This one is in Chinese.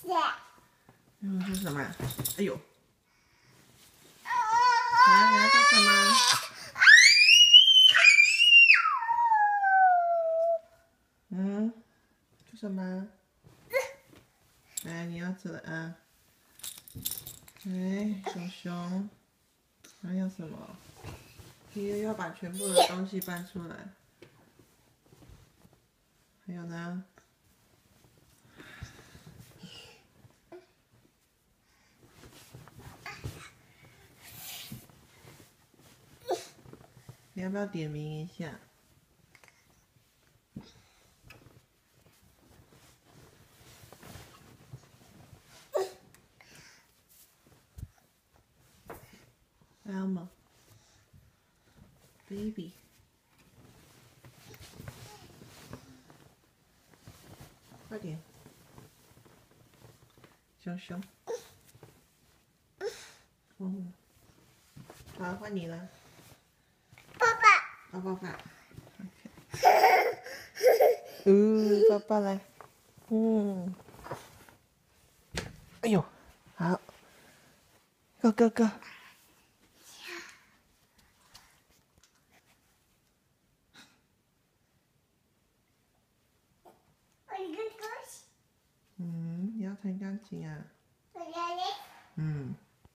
是什么？哎呦！来，你要做什么？做什么？来，你要吃了啊！哎，熊熊，还有什么？你要把全部的东西搬出来。还有呢？你要不要点名一下？Elmo baby， 快点，熊熊，好，换你了。爸爸，爸爸来，哎呦，好，go。你要弹钢琴啊？